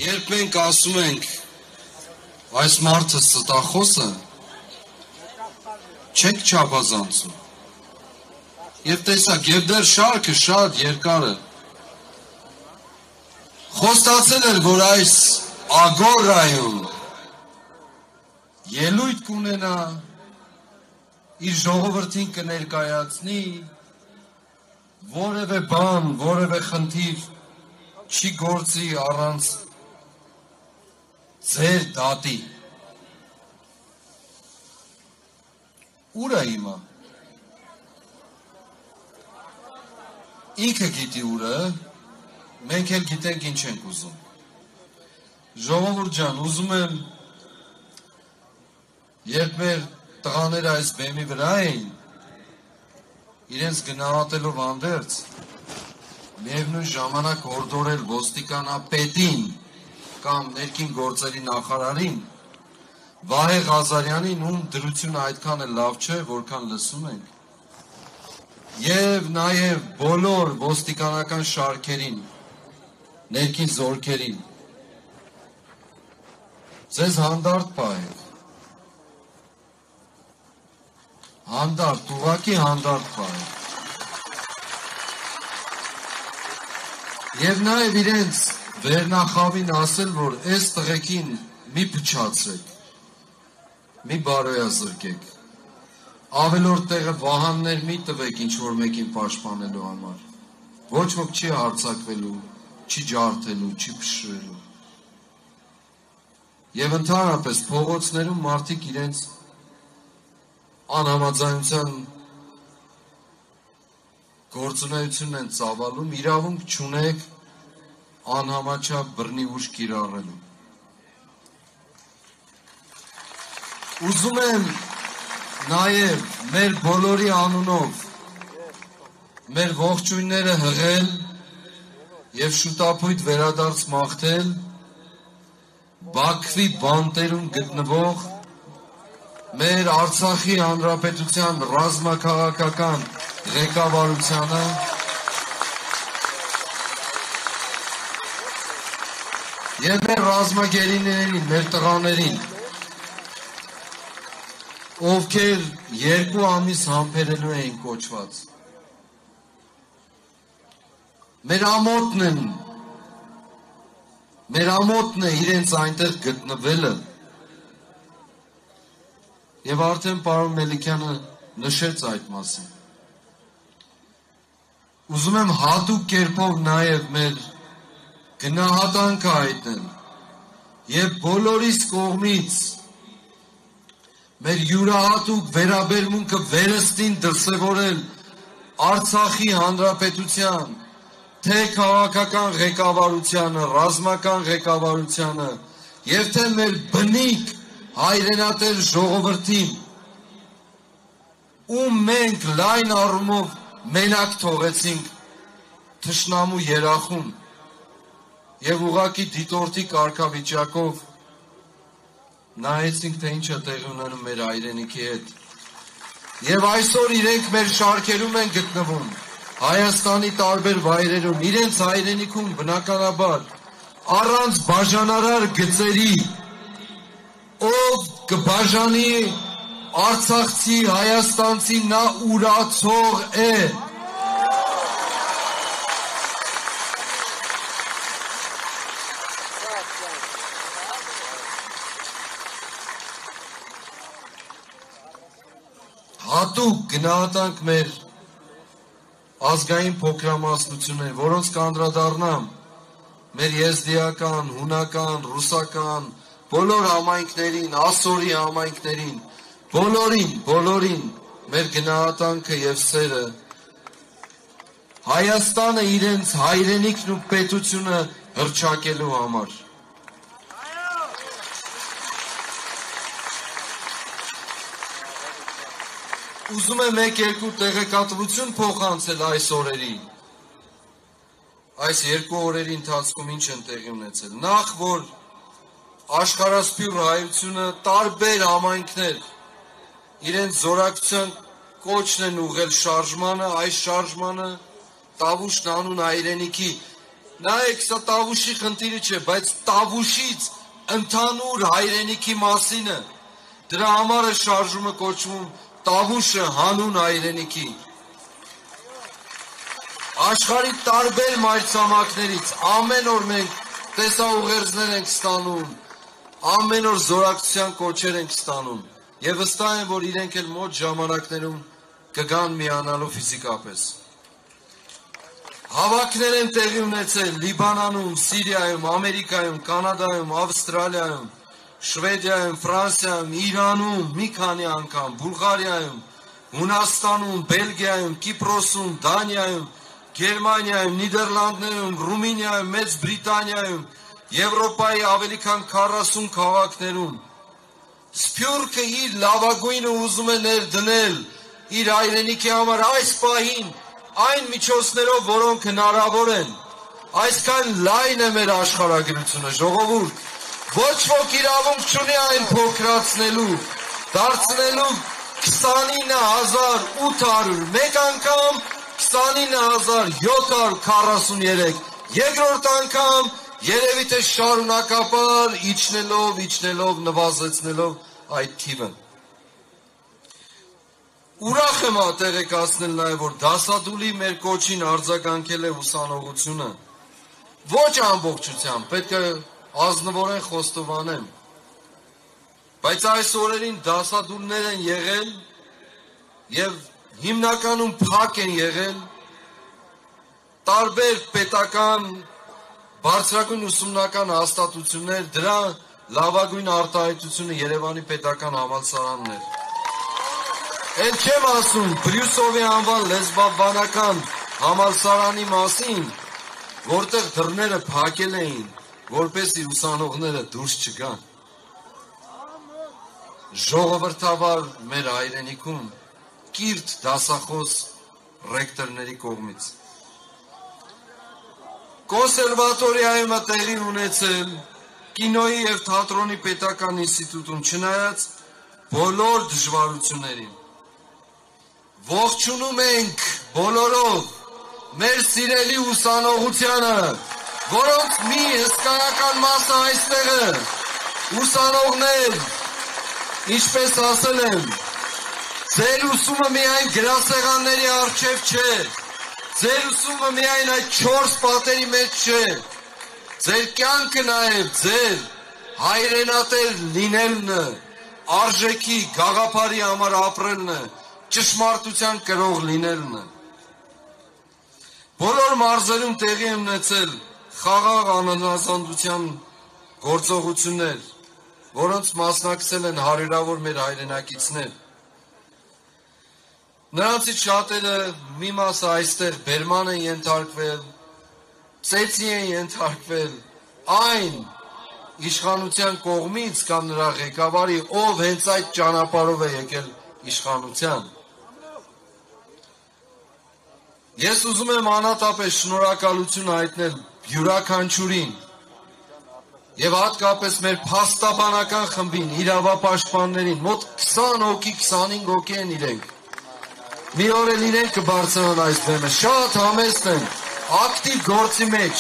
Երբ մենք ասում ենք այս մարդը ստախոս է, չեք չափազանցում։ Եվ տեսակ, եւ դեռ շարքը շատ երկար է։ Խոստացել էր, որ այս ագորայում ելույթ կունենա, իր ժողովրդին կներկայացնի, որևէ բան, որևէ խնդիր չի գործի առանց ձեր դատի։ Ուր է հիմա։ Ինքը գիտի ուրը, մենք էլ գիտենք ինչ ենք ուզում։ Ժողովուրդ ջան, ուզում եմ, երբ մեր տղաները այս բեմի վրա էին, իրենց գնահատելով հանդերձ, միևնույն ժամանակ հորդորել ոստիկանապետին կամ ներքին գործերի նախարարին, Վահե Ղազարյանին, ում դրությունը այդքան էլ լավ չէ, որքան լսում ենք, եւ նաեւ բոլոր ոստիկանական շարքերին, ներքին զորքերին, ձեզ հանդարտ պահեք, հանդարտ, ուղղակի հանդարտ պահեք, եւ նաեւ իրենց վերնախավին ասել, որ այս տղեկին մի փչացրեք, մի բարոյազրկեք, ավելորդ տեղը վահաններ մի տվեք ինչ-որ մեկին պաշտպանելու համար, ոչ ոք չի հարձակվելու, չի ջարդելու, չի փշրելու։ Եվ ընդհանրապես փողոցներում մարդիկ իրենց անհամաձայնության գործունեությունն են ծավալում, իրավունք չունեք անհամաչափ բռնի ուժ կիրառելու։ Ուզում եմ նաև մեր բոլորի անունով մեր ողջույնները հղել և շուտապույտ վերադարձ մաղթել Բաքվի բանտերում գտնվող մեր Արցախի Հանրապետության ռազմաքաղաքական ղեկավարությանը և մեր ռազմագերիներին, մեր տղաներին, ովքեր 2 ամիս համբերելու էին կոչված։ Մեր ամոթն է իրենց այնտեղ գտնվելը և արդեն պարոն Մելիքյանը նշեց այդ մասին։ Ուզում եմ հատուկ կերպով նաև մեր գնահատանքը հայտնել և բոլորիս կողմից մեր յուրահատուկ վերաբերմունքը վերստին դրսևորել Արցախի Հանրապետության թե քաղաքական ղեկավարությանը, ռազմական ղեկավարությանը և թե մեր բնիկ հայրենատեր ժողովրդին, ում մենք լայն առումով մենակ թողեցինք թշնամու երախում և ուղղակի դիտորդի կարգավիճակով նայեցինք, թե ինչ է տեղի ունենում մեր հայրենիքի հետ։ Եվ այսօր իրենք մեր շարքերում են գտնվում, Հայաստանի տարբեր վայրերում, իրենց հայրենիքում բնականաբար, առանց բաժանարար գծերի, ով կբաժանի արցախցի, հայաստանցի, նա ուրացող է։ Հատուկ գնահատանք մեր ազգային փոքրամասնություններ, որոնց կանդրադառնամ մեր եզդիական, հունական, ռուսական, բոլոր համայնքներին, ասորի համայնքներին, բոլորին մեր գնահատանքը և սերը, Հայաստանը իրենց հայրենիքն ու պետությունը հռչակելու համար։ Ուզում եմ 1-2 տեղեկատվություն փոխանցել այս օրերին։ Այս 2 օրերի ընթացքում ինչ են տեղի ունեցել։ Նախ, որ աշխարհասփյուռ հայությունը տարբեր համայնքներ իրենց զորակցության կոչն են ուղղել շարժմանը, այս շարժմանը Տավուշն անուն հայրենիքի նայեք, սա Տավուշի խնդիրը չէ, բայց Տավուշից ընդհանուր հայրենիքի մասին է։ Դրա համար է շարժումը կոչվում Տավուշը հանուն հայրենիքի։ Աշխարհի տարբեր մայրցամաքներից ամեն օր մենք տեսաուղերձներ ենք ստանում, ամեն օր զորակցության կոչեր ենք ստանում, եւ վստահ եմ, որ իրենք էլ մոտ ժամանակներում կգան միանալու ֆիզիկապես։ Հավաքներ են տեղի ունեցել Լիբանանում, Սիրիայում, Ամերիկայում, Կանադայում, Ավստրալիայում, Շվեդիայում, Ֆրանսիայում, Իրանում, մի քանի անգամ, Բուլղարիայում, Հունաստանում, Բելգիայում, Կիպրոսում, Դանիայում, Գերմանիայում, Նիդերլանդներում, Ռումինիայում, Մեծ Բրիտանիայում, Եվրոպայի ավելի քան 40 քաղաքներում։ Սփյուռքը իր լավագույնը ուզում է ներդնել իր հայրենիքի համար այս պահին այն միջոցներով, որոնք հնարավոր են։ Այսքան լայն է մեր աշխարհագրությունը, ժողովուրդ, ոչ ոք իրավունք չունի այն փոքրացնելու, դարձնելու 29800, մեկ անգամ 29743, երկրորդ անգամ երևի թե շարունակաբար իջնելով, նվազեցնելով այդ թիվը։ Ուրախ եմ տեղեկացնել նաև, որ դասադուլի մեր կոչին արձագանքել է ուսանողությունը։ Ոչ ամբողջությամբ, պետք է ազնվորեն խոստովանեմ, բայց այս օրերին դասադուլներ են եղել եւ հիմնականում փակ են եղել տարբեր պետական բարձրագույն ուսումնական հաստատություններ, դրա լավագույն արտահայտությունը Երևանի պետական համալսարանն էր։ Էլ չեմ ասում Բրյուսովի անվան լեզվաբանական համալսարանի մասին, որտեղ դռները փակել էին, որպեսզի ուսանողները դուրս չգան։ Ժողովրդավար մեր հայրենիքում կիրթ դասախոս ռեկտորների կողմից։ Կոնսերվատորիայում է տեղի ունեցել կինոյի եւ թատրոնի պետական ինստիտուտում, չնայած բոլոր դժվարություններին։ Ողջունում ենք բոլորով մեր սիրելի ուսանողությանը, որոնց մի հսկայական մասը այստեղ է, ուսանողներ, ինչպես ասել եմ, ձեր ուսումը միայն գրասեղանների առջև չէ, ձեր ուսումը միայն այդ 4 պատերի մեջ չէ, ձեր կյանքը նաև ձեր հայրենատեր լինելն է, արժեքի, գաղափարի համար ապրելն է, ճշմարտության կրող լինելն է։ Բոլոր մարզերում տեղի են ունեցել խաղաղ անհնազանդության գործողություններ, որոնց մասնակցել են հարյուրավոր մեր հայրենակիցներ։ Նրանցից շատերը մի մասը այստեղ բերման են ենթարկվել, ծեծի են ենթարկվել այն իշխանության կողմից կամ նրա ղեկավարի, ով հենց այդ ճանապարհով է եկել իշխանության։ Ես ուզում եմ անհատապես շնորհակալություն հայտնել յուրաքանչյուրին եւ հատկապես մեր փաստաբանական խմբին, իրավապաշտպաններին, մոտ 20 հոգի, 25 հոգի են իրենք։ Մի օր էլ իրենք կբարձրանան այս բեմը, շատ համեստ են, ակտիվ գործի մեջ։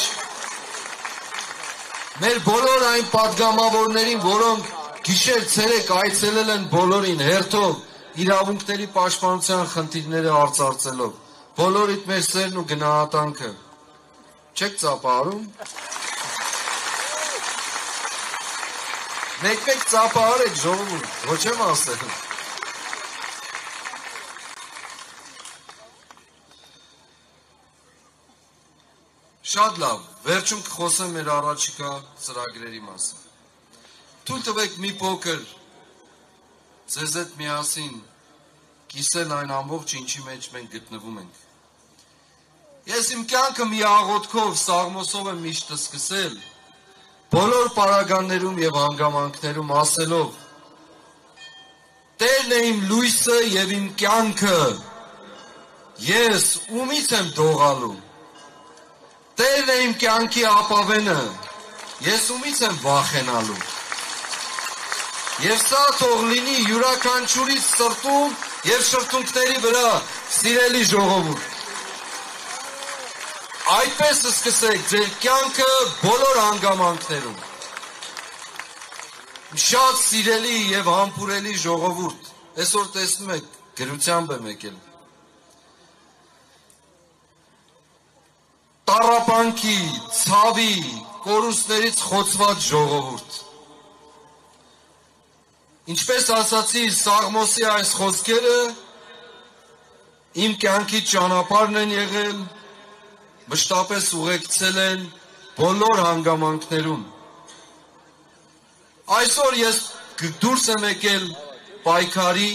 Մեր բոլոր այն պատգամավորներին, որոնք գիշեր ցերեկ այցելել են բոլորին հերթով, իրավունքների պաշտպանության խնդիրները արծարծելով, բոլորիդ մեր սերն ու գնահատանքը։ Չեք ծափահարում։ Մեկ-մեկ ծափահարեք, ժողովուրդ, ոչ եմ ասել։ Շատ լավ, վերջում կխոսեմ մեր առաջիկա ծրագրերի մասին։ Թույլ տվեք մի փոքր ձեզ հետ միասին կիսել այն ամբողջ ինչի մեջ մենք գտնվում ենք։ Ես իմ կյանքը մի աղոթքով, սաղմոսով եմ միշտ սկսել, բոլոր պարագաներում եւ հանգամանքներում ասելով. Տերն է իմ լույսը եւ իմ կյանքը, ես ումից եմ դողալու։ Տերն է իմ կյանքի ապավենը, ես ումից եմ վախենալու։ Եվ սա թող լինի յուրաքանչյուրի սրտում եւ շրթունքների վրա, սիրելի ժողովուրդ։ Այդպես սկսեք ձեր կյանքը բոլոր հանգամանքներում։ Շատ սիրելի եւ համբուրելի ժողովուրդ, այսօր տեսնում եք, գրությամբ եմ եկել։ Տառապանքի, ցավի, կորուստներից խոցված ժողովուրդ։ Ինչպես ասացի, Սաղմոսի այս խոսքերը իմ կյանքի ճանապարհն են եղել, մշտապես ուղեկցել են բոլոր հանգամանքներում։ Այսօր ես դուրս եմ եկել պայքարի,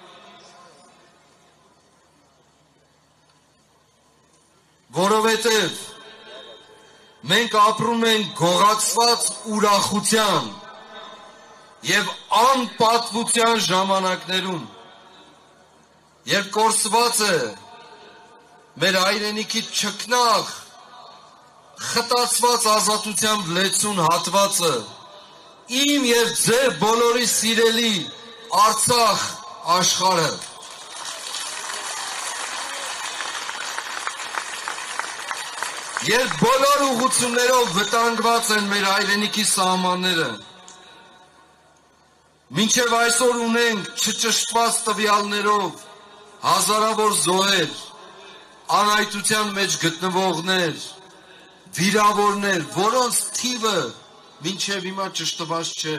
որովհետև մենք ապրում ենք գողացված ուրախության և անպատվության ժամանակներում, երբ կորսված է մեր հայրենիքի չքնաղ, խտացված ազատությամբ լեցուն հատվածը, իմ և ձեր բոլորի սիրելի Արցախ աշխարհը։ Երբ բոլոր ուղղություններով վտանգված են մեր հայրենիքի սահմանները, մինչև այսօր ունենք չճշտված տվյալներով հազարավոր զոհեր, անհայտության մեջ գտնվողներ, վիրավորներ, որոնց թիվը մինչև հիմա ճշտված չէ։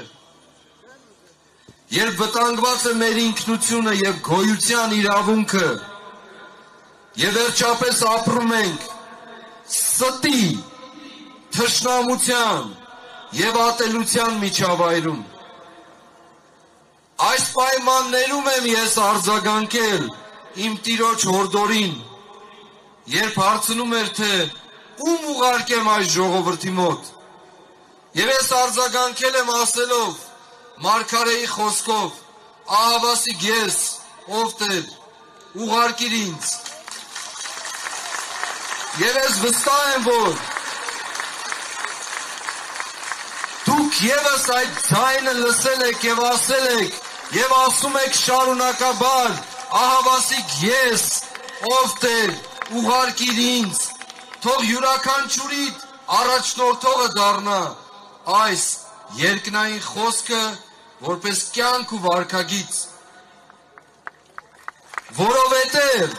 Երբ վտանգված է մեր ինքնությունը և գոյության իրավունքը, և վերջապես ապրում ենք ստի, թշնամության և ատելության միջավայրում, այս պայմաններում եմ ես արձագանքել իմ տիրոջ հորդորին, երբ հարցնում էր, թե ում ուղարկեմ այս ժողովրդի մոտ, և ես արձագանքել եմ ասելով, մարգարեի խոսքով, ահավասիկ ես, ով Տեր, ուղարկիր ինձ։ Եվ ես վստահ եմ, որ դուք ևս այդ ձայնը լսել եք և ասել եք, և ասում եք շարունակաբար, ահավասիկ ես, ով Տեր, ուղարկիր ինձ, թող յուրաքանչյուրիդ առաջնորդողը դառնա այս երկնային խոսքը որպես կյանք ու վարքագիծ, որովհետև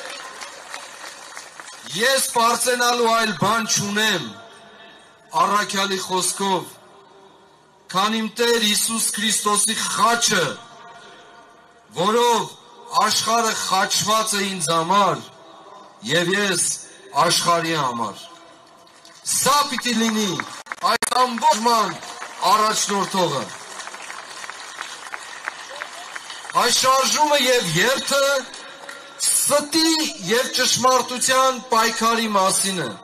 ես պարծենալու այլ բան չունեմ առաքյալի խոսքով, քան իմ Տեր Հիսուս Քրիստոսի խաչը, որով աշխարհը խաչված է ինձ համար և ես աշխարհի համար։ Սա պիտի լինի այս ամբողջման առաջնորդողը։ Այս շարժումը և երթը ստի և ճշմարտության պայքարի մասին է,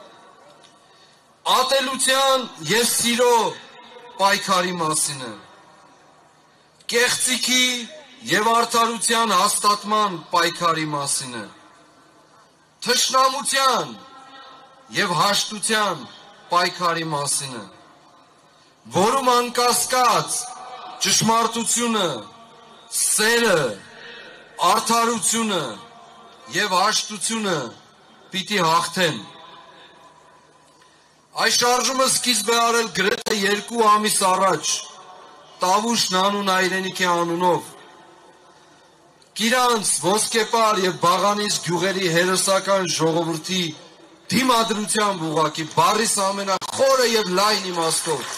ատելության և սիրո պայքարի մասին է, կեղծիքի և արդարության հաստատման պայքարի մասին է, թշնամության և հաշտության պայքարի մասին է, որում անկասկած ճշմարտությունը, սերը, արդարությունը և հաշտությունը պիտի հաղթեն։ Այս շարժումը սկիզբ է արել գրեթե 2 ամիս առաջ Տավուշ անուն հայրենիքի անունով, Կիրանց, Ոսկեպար և Բաղանիս գյուղերի հերոսական ժողովրդի դիմադրությամբ ուղղակի բառիս ամենախորը և լայն իմաստով։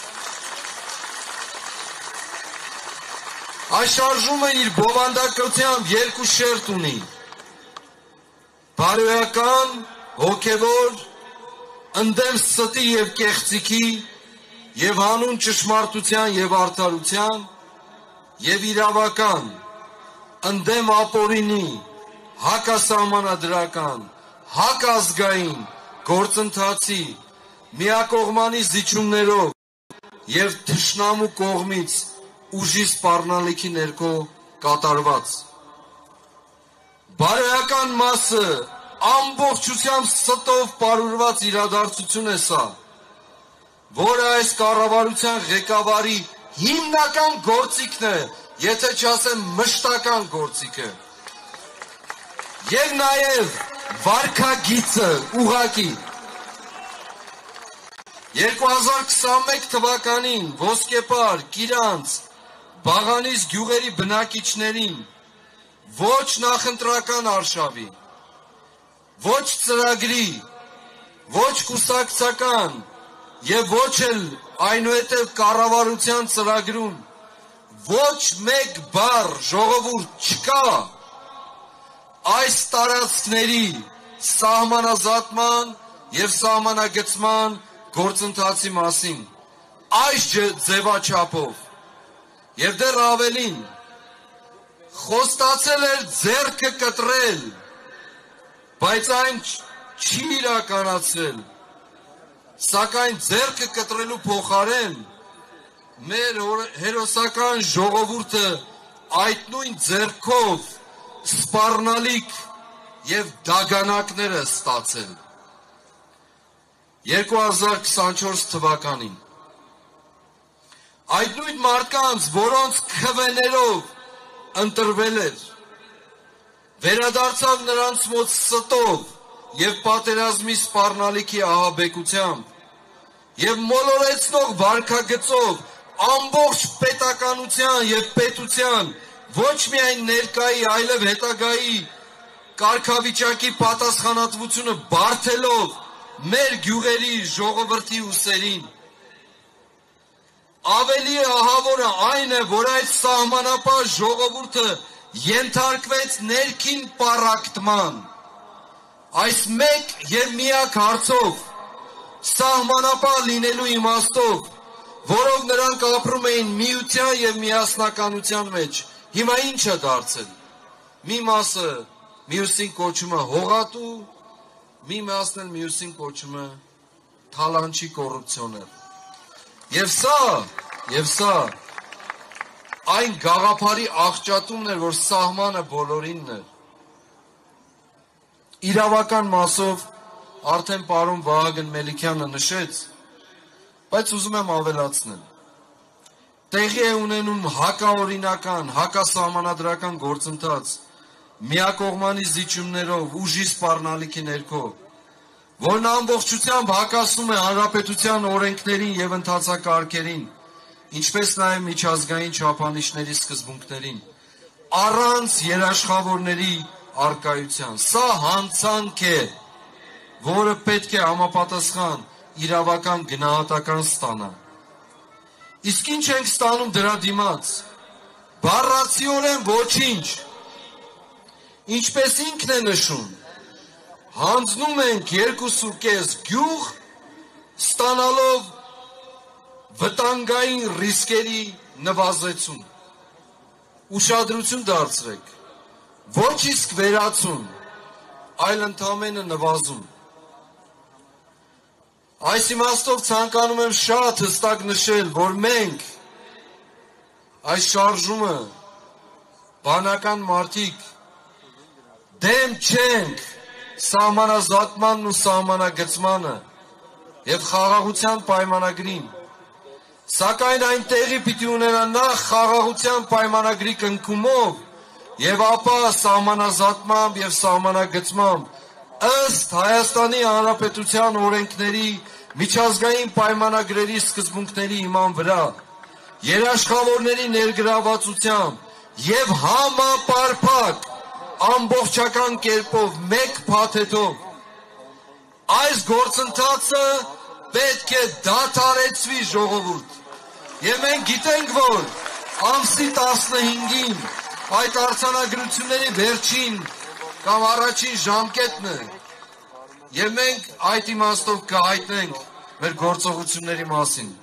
Այս շարժումը իր բովանդակությամբ 2 շերտ ունի, բարոյական, հոգևոր, ընդդեմ ստի և կեղծիքի և հանուն ճշմարտության և արդարության և իրավական, ընդդեմ ապօրինի, հակասահմանադրական, հակազգային գործընթացի, միակողմանի զիջումներով և թշնամու կողմից ուժի սպառնալիքի ներքո կատարված։ Բարոյական մասը ամբողջությամբ ստով պարուրված իրադարձություն է սա, որը այս կառավարության ղեկավարի հիմնական գործիքն է, եթե չասեմ մշտական գործիքը, և նաև վարքագիծը ուղղակի 2021 թվականին ոսկեպար Կիրանց Բաղանիս գյուղերի բնակիչներին ոչ նախընտրական արշավի, ոչ ծրագրի, ոչ կուսակցական եւ ոչ էլ այնուհետև կառավարության ծրագրում ոչ մեկ բառ ժողովուրդ չկա այս տարածքների սահմանազատման եւ սահմանագծման գործընթացի մասին այս ձևաչափով եւ դեռ ավելին խոստացել էր ձեռքը կտրել, բայց այն չի իրականացրել, սակայն ձեռքը կտրելու փոխարեն մեր հերոսական ժողովուրդը այդ նույն ձեռքով սպառնալիք եւ դագանակներ է ստացել 2024 թվականին այդ նույն մարդկանց, որոնց քվեներով ընտրվել էր, վերադարձավ նրանց մոտ ստով եւ պատերազմի սպառնալիքի ահաբեկությամբ եւ մոլորեցնող վարքագծով ամբողջ պետականության եւ պետության ոչ միայն ներկայի, այլև հետագայի կարգավիճակի պատասխանատվությունը բարթելով մեր գյուղերի ժողովրդի ուսերին ավելի ահավորը այն է, որ այդ սահմանապահ ժողովուրդը ենթարկվեց ներքին պառակտման այս մեկ եւ միակ հարցով սահմանապահ լինելու իմաստով, որով նրանք ապրում էին միության եւ միասնականության մեջ, հիմա ինչ է դարձել։ Մի մասը մյուսին կոչում է հողատու, մի մասն էլ մյուսին կոչում է թալանչի կոռուպցիոներ։ Եվ սա այն գաղափարի աղճատումն էր, որ սահմանը բոլորինն էր։ Իրավական մասով արդեն պարոն Վահագն Մելիքյանը նշեց, բայց ուզում եմ ավելացնել։ Տեղի է ունենում հակաօրինական, հակասահմանադրական գործընթաց, միակողմանի զիջումներով, ուժի սպառնալիքի ներքո, որն ամբողջությամբ հակասում է հանրապետության օրենքներին եւ ընթացակարգերին, ինչպես նաեւ միջազգային չափանիշների սկզբունքներին, առանց երաշխավորների արկայության։ Սա հանցանք է, որը պետք է համապատասխան իրավական գնահատական ստանա։ Իսկ ինչ ենք ստանում դրա դիմաց։ Բառացիորեն ոչինչ։ Ինչպես ինքն է նշում, հանձնում ենք 2.5 գյուղ, ստանալով վտանգային ռիսկերի նվազեցում։ Ուշադրություն դարձրեք, ոչ իսկ վերացում, այլ ընդամենը նվազում։ Այս իմաստով ցանկանում եմ շատ հստակ նշել, որ մենք այս շարժումը բանական մարդիկ դեմ չենք սահմանազատմանն ու սահմանագծմանը եւ խաղաղության պայմանագրին, սակայն այն տեղի պիտի ունենա նախ խաղաղության պայմանագրի կնքումով եւ ապա սահմանազատմամբ եւ սահմանագծմամբ ըստ Հայաստանի Հանրապետության օրենքների, միջազգային պայմանագրերի սկզբունքների հիման վրա, երաշխավորների ներգրավվածությամբ եւ համապարփակ ամբողջական կերպով մեկ փաթեթով այս գործընթացը պետք է դադարեցվի ժողովուրդ եւ մենք գիտենք, որ ամսի 15-ին այդ արձանագրությունների վերջին կամ առաջին ժամկետն է եւ մենք այդ իմաստով կհայտնենք մեր գործողությունների մասին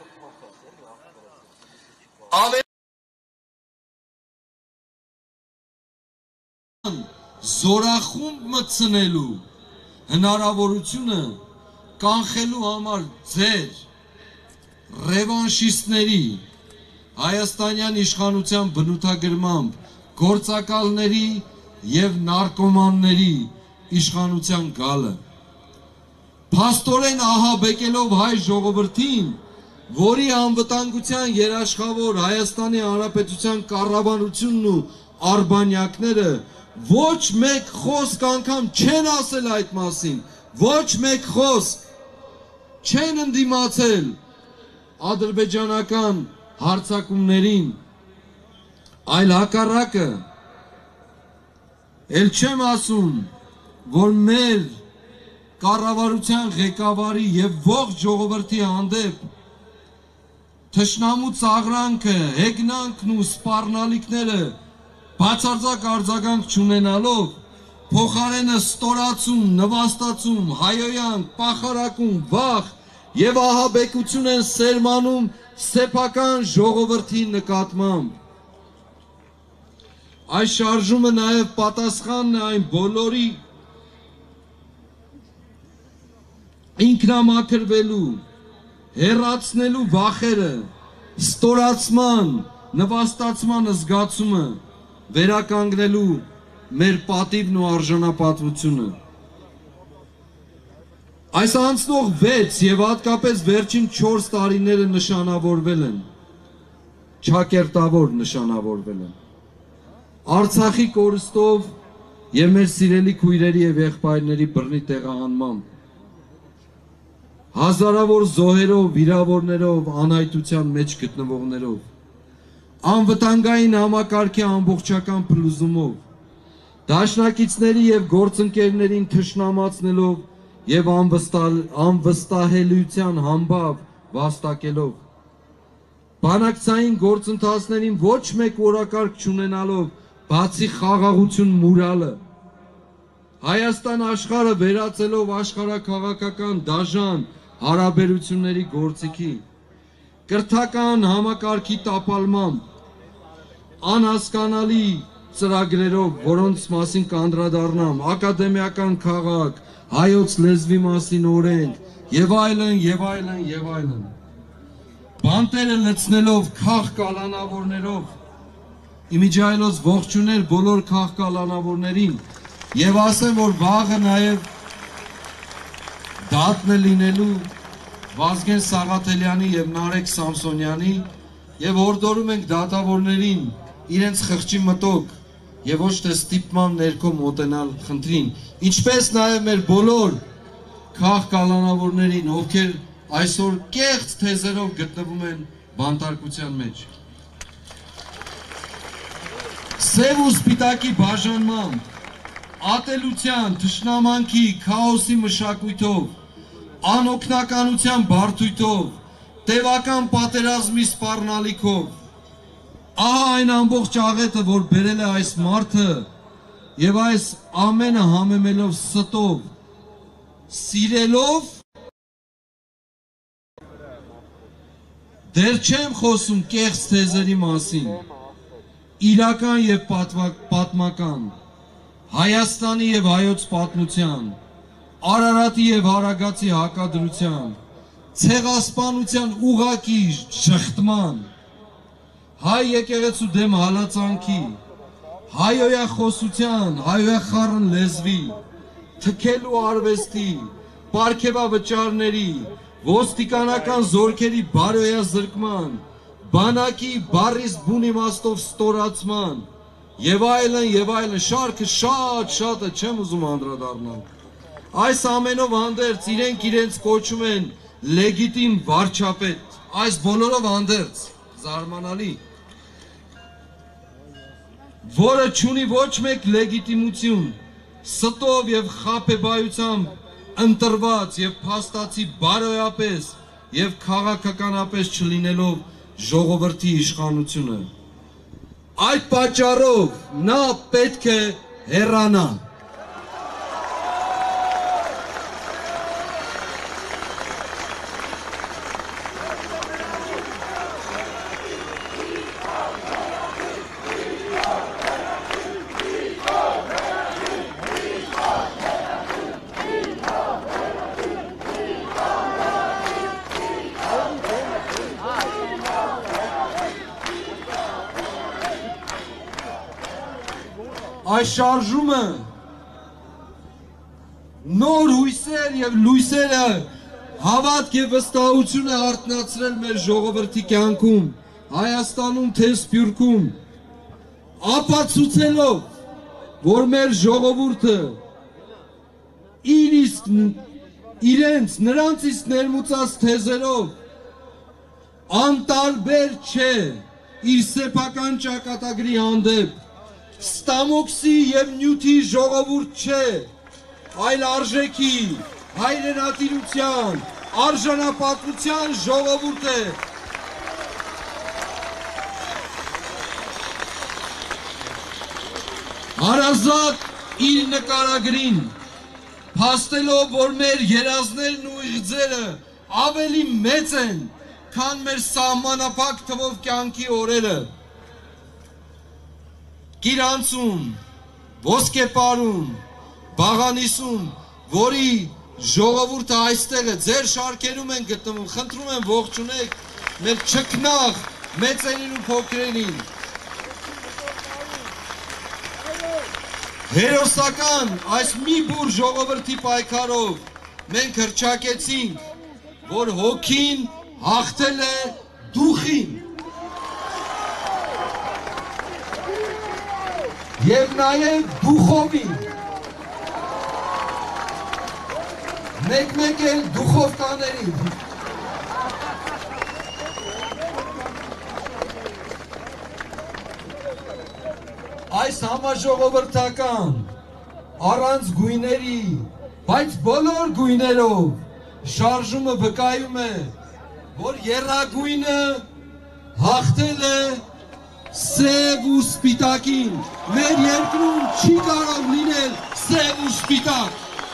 զորախումբ մտցնելու հնարավորությունը կանխելու համար ձեր ռևանշիստների հայաստանյան իշխանության բնութագրմամբ գործակալների եւ նարկոմանների իշխանության գալը փաստորեն ահաբեկելով հայ ժողովրդին, որի անվտանգության երաշխավոր Հայաստանի Հանրապետության կառավարությունն ու արբանյակները ոչ մեկ խոսք անգամ չեն ասել այդ մասին, ոչ մեկ խոսք, չեն ընդդիմացել ադրբեջանական հարձակումներին, այլ հակառակը։ Էլ չեմ ասում, որ մեր կառավարության ղեկավարի եւ ողջ ժողովրդի հանդեպ թշնամու ծաղրանքը, հեգնանքն ու սպառնալիքները բացարձակ արձագանք չունենալով, փոխարենը ստորացում, նվաստացում, հայոյանք, պախարակում, վախ եւ ահաբեկություն են սերմանում սեփական ժողովրդի նկատմամբ։ Այս շարժումը նաեւ պատասխանն է այն բոլորի ինքնամաքրվելու, հեռացնելու վախերը, ստորացման, նվաստացման զգացումը, վերականգնելու մեր պատիվն ու արժանապատվությունը։ Այս անցնող 6 եւ հատկապես վերջին 4 տարիները նշանավորվել են, ճակերտավոր նշանավորվել են։ Արցախի կորստով եւ մեր սիրելի քույրերի եւ եղբայրների բռնի տեղահանմամբ, հազարավոր զոհերով, վիրավորներով, անհայտության մեջ գտնվողներով, անվտանգային համակարգի ամբողջական փլուզումով, դաշնակիցների եւ գործընկերներին թշնամացնելով եւ անվստահելիության համբավ վաստակելով, բանակցային գործընթացներին ոչ մեկ օրակարգ չունենալով, բացի խաղաղություն մուրալը, Հայաստան աշխարհը վերածելով աշխարհաքաղաքական դաժան հարաբերությունների գործիքի, կրթական համակարգի տապալմամբ, անհասկանալի ծրագրերով, որոնց մասին կանդրադառնամ, ակադեմիական քաղաք, հայոց լեզվի մասին օրենք եւ այլն եւ այլն եւ այլն։ Բանտերը լցնելով քաղ կալանավորներով, իմիջայլոց ողջունել բոլոր քաղ կալանավորներին եւ ասեմ, որ վաղը նաեւ դատն է լինելու Վազգեն Սաղաթելյանի եւ Նարեկ Սամսոնյանի եւ հորդորում ենք դատավորներին իրենց խղճի մտոք եւ ոչ թե ստիպման ներքո մոտենալ խնդրին, ինչպես նաեւ մեր բոլոր քաղ կալանավորներին, ովքեր այսօր կեղծ թեզերով գտնվում են բանտարկության մեջ։ Սև ու սպիտակի բաժանմամբ, ատելության, թշնամանքի, քաոսի մշակույթով, անօգնականության բարդույթով, տևական պատերազմի սպառնալիքով, ահա այն ամբողջ աղետը, որ բերել է այս մարդը եւ այս ամենը համեմելով ստով, սիրելով, դեռ չեմ խոսում կեղծ թեզերի մասին, իրական եւ պատմական, Հայաստանի եւ հայոց պատմության, Արարատի եւ Հարագացի հակադրության, ցեղասպանության ուղակի շղթման, հայ եկեղեցու դեմ հալածանքի, հայոյախոսության, հայոյախառն լեզվի, թքելու արվեստի, պարգևավճարների, ոստիկանական զորքերի բարոյազրկման, բանակի բառից բուն իմաստով ստորացման եւ այլն, շարքը շատ է, չեմ ուզում անդրադառնալ։ Այս ամենով հանդերձ իրենք իրենց կոչում են լեգիտիմ վարչապետ, այս բոլորով հանդերձ, զարմանալի, որը չունի ոչ մեկ լեգիտիմություն, ստով եւ խաբեբայությամբ ընտրված եւ փաստացի բարոյապես եւ քաղաքականապես չլինելով ժողովրդի իշխանությունը։ Այդ պատճառով նա պետք է հեռանա։ Այս շարժումը նոր հույսեր եւ լույսերը հավատք եւ վստահություն է արտնացրել մեր ժողովրդի կյանքում, Հայաստանում թե Սփյուռքում, ապացուցելով, որ մեր ժողովուրդը իր իսկ իրենց նրանցից ներմուծած թեզերով անտարբեր չէ իր սեփական ճակատագրի հանդեպ, ստամոքսի և նյութի ժողովուրդ չէ, այլ արժեքի, հայրենատիրության, արժանապատվության ժողովուրդ է։ Հարազատ իր նկարագրին, փաստելով, որ մեր երազներն ու իղձերը ավելի մեծ են, քան մեր սահմանափակ թվով կյանքի օրերը, Կիրանցում, Ոսկեպարում, Բաղանիսում, որի ժողովուրդը այստեղ է, ձեր շարքերում են գտնվում, խնդրում եմ ողջունեք մեր չքնաղ մեծերին ու փոքրերին։ Հերոսական այս մի բուր ժողովրդի պայքարով մենք հռչակեցինք, որ հոգին հաղթել է դուխին և նաև դուխովին, մեկ-մեկ էլ դուխովկաներին։ Այս համաժողովրդական, առանց գույների, բայց բոլոր գույներով շարժումը վկայում է, որ եռագույնը հաղթել է սև ու սպիտակին, մեր երկրում չի կարող լինել սև ու սպիտակ։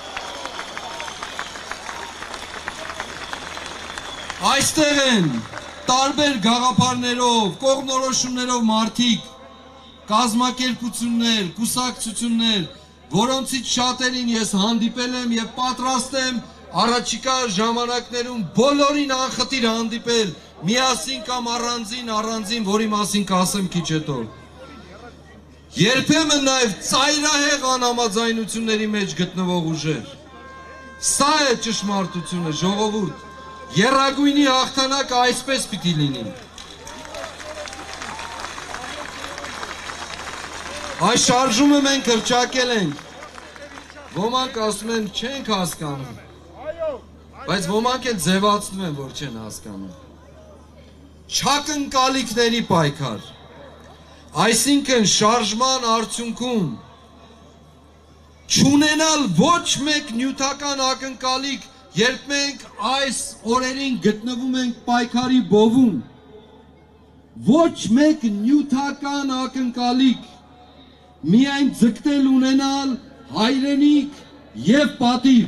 Այստեղ են տարբեր գաղափարներով, կողմնորոշումներով մարդիկ, կազմակերպություններ, կուսակցություններ, որոնցից շատերին ես հանդիպել եմ և պատրաստ եմ առաջիկա ժամանակներում բոլորին անխտիր հանդիպել, միասին կամ առանձին, որի մասին կասեմ քիչ հետո։ Երբեմն նաև ծայրահեղ անհամաձայնությունների մեջ գտնվող ուժեր։ Սա է ճշմարտությունը, ժողովուրդ, եռագույնի հաղթանակը այսպես պիտի լինի։ Այս շարժումը մենք հռչակել ենք, ոմանք ասում են չենք հասկանում, բայց ոմանք էլ ձևացնում են, որ չեն հասկանում։ Չակնկալիքների պայքար, այսինքն շարժման արդյունքում չունենալ ոչ մեկ նյութական ակնկալիք, երբ մենք այս օրերին գտնվում ենք պայքարի բովում, ոչ մեկ նյութական ակնկալիք, միայն ձգտել ունենալ հայրենիք և պատիվ։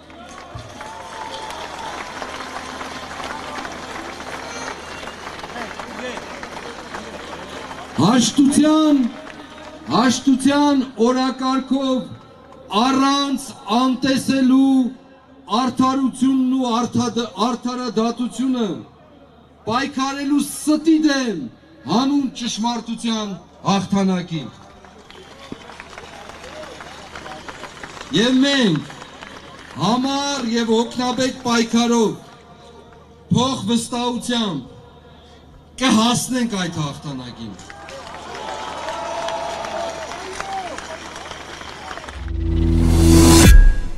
Հաշտության օրակարգով առանց անտեսելու արդարությունն ու արդարադատությունը, պայքարելու ստի դեմ հանուն ճշմարտության հաղթանակի։ Եվ մենք համառ և հոգնաբեկ պայքարով, փոխվստահությամբ կհասնենք այդ հաղթանակին։